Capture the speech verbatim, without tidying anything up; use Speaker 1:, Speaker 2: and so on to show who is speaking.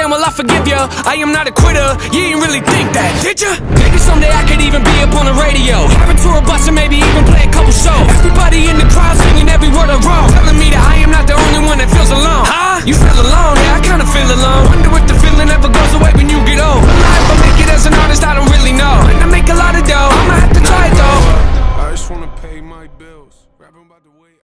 Speaker 1: understand, well I forgive ya. I am not a quitter, you didn't really think that, did ya? Maybe someday I could even be up on the radio, have a tour bus and maybe even play a couple shows. Everybody in the crowd singing every word I wrote, telling me that I am not the only one that feels alone. Huh? You feel alone? Yeah, I kinda feel alone.